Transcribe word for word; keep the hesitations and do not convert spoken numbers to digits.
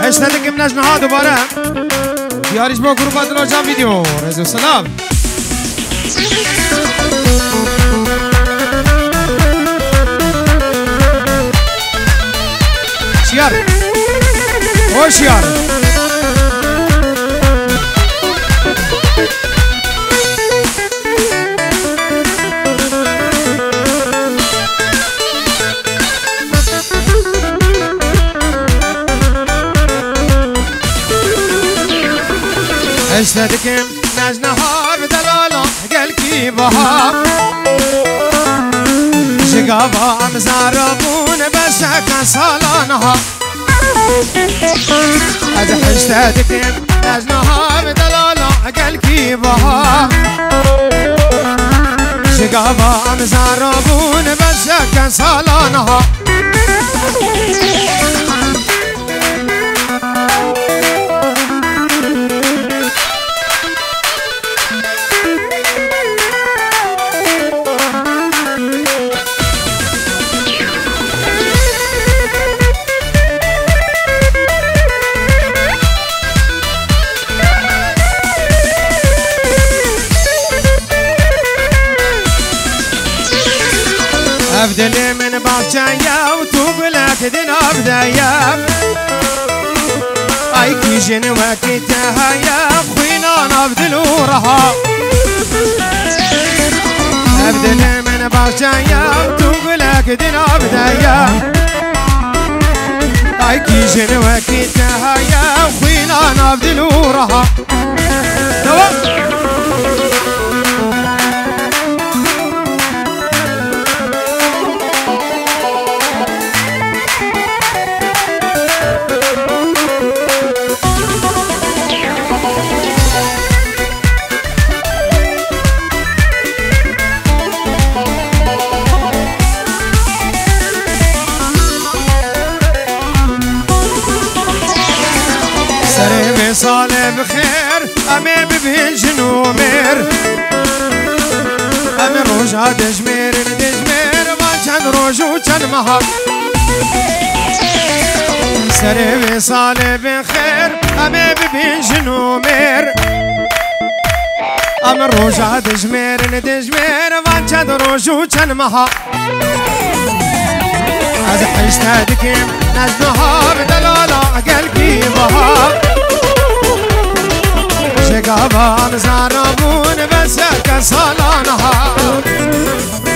اشتدك من اجنها دوباره دیاریش با گروه بدل جام ویدیو رزو سلام شیار او شیار اشتدكم نجنها بدلالا قلكي بها شقابا مزاربون بسكن صالانها ادح اشتدكم نجنها بدلالا قلكي بها شقابا مزاربون بسكن صالانها أفدلي من باغجايا وتوبلك دين أبدايا أي كيجن وكيتها يا خوينا نفدل ورها أفدلي من باغجايا وتوبلك دين أبدايا أي كيجن وكيتها يا خوينا نفدل ورها صالح بخير أمي ببهن جنومير أمي روجا دجمير دجمير ما كان روجو كان مهر سري صالح بخير أمي ببهن جنومير أمي روجا دجمير دجمير ما كان روجو كان مهر أزح اشتادكم نجنها بدلالا قلبي بها شقابا مزاربون بسك صالانها